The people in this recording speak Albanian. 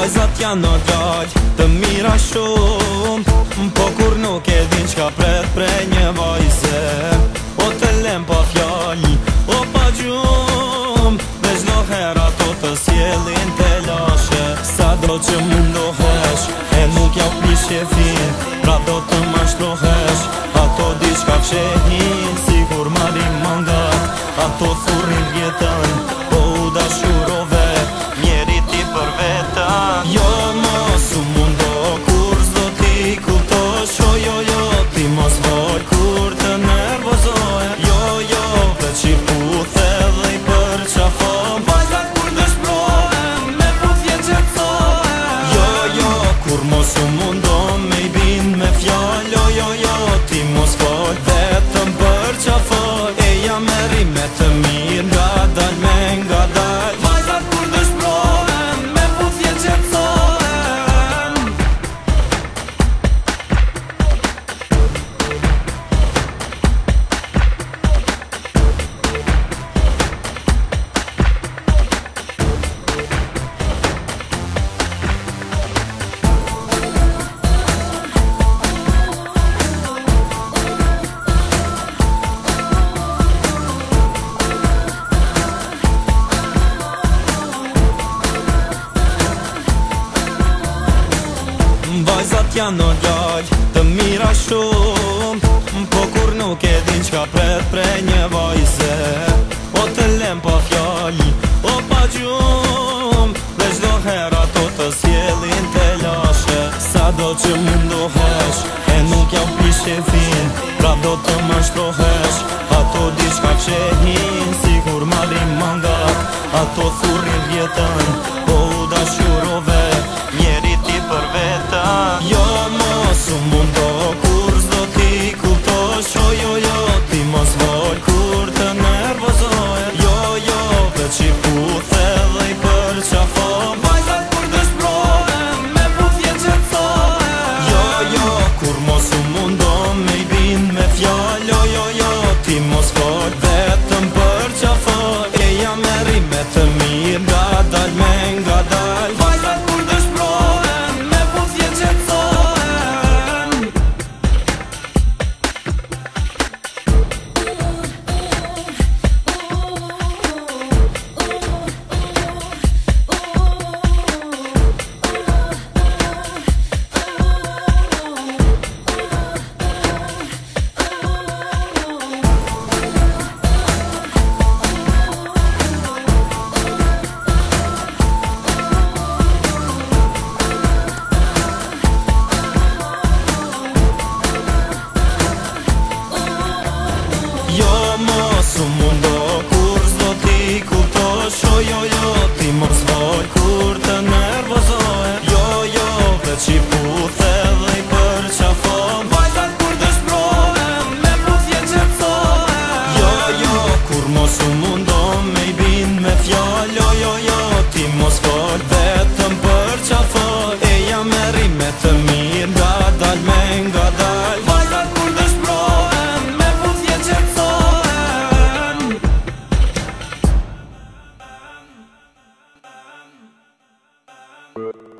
Vajzat janë në gjallë, të mira shumë, po kur nuk e din qka pret prej një vajze. O të lem pa fjallë, o pa gjumë, dhe çdo herë ato të sjellin të lashe. Sa do që mundohesh, e nuk ja plishe fin, pra do të mashtrohesh. Ato di qka fshehin, sigur marim mangat, ato thurin vjetën, po u dashurove, njeri ti për veta. Jo mos u mundo kur zdo ti kuptosh, jo, ti mos vol kur të nervozohe. Jo, veç i puthe dhe i për qafo, vajzat kur dëshprohen, me puthje qetsohen. Jo, kur mos u mundo me i bin me fjall, jo, ti mos vol vetëm për qafo. E jam meri me të mirë, nga dal me nga dal, vajzat kur dëshprohen, me puthje qetsohen. Vajzat janë në gjallë, të mira shumë, po kur nuk e din qka pret prej një vajze. O të lem pa fjallë, o pa gjumë, dhe çdo herë ato të sjellin të lashe. Sa do që mundohesh, e nuk ja plishe fin, pra do të mashtrohesh. Ato di qka fshehin, sigur marim mangat, ato thurin vjetën, po u dashurove, njeri ti për veta. Jo mos u mundo kur zdo ti kuptosh, jo, ti mos vol kur të nervozohe. Jo, veç i puthe dhe i për qafo, vajzat kur dëshprohen, me puthje qetsohen. Jo, kur mos u mundo me i bin me fjall, jo, ti mos vol vetëm për qafo. E jam meri me të mirë, nga dal me nga dal, vajzat kur dëshprohen, me puthje qetsohen. Jo mos u mundo kur zdo ti kuptosh, jo, ti mos vol kur të nervozohe. Jo, veç i puthe dhe i për qafo, vajzat kur dëshprohen, me puthje qetsohen. Jo, kur mos u mundo me i bin me fjall, jo, ti mos vol vetëm për qafo. E jam meri me të mirë, nga dal me nga dal, vajzat kur dëshprohen, me puthje qetsohen.